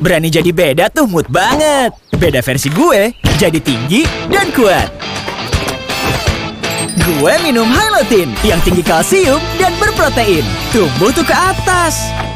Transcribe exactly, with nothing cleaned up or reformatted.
Berani jadi beda tuh mood banget. Beda versi gue, jadi tinggi dan kuat. Gue minum Hylotin yang tinggi kalsium dan berprotein. Tumbuh tuh ke atas.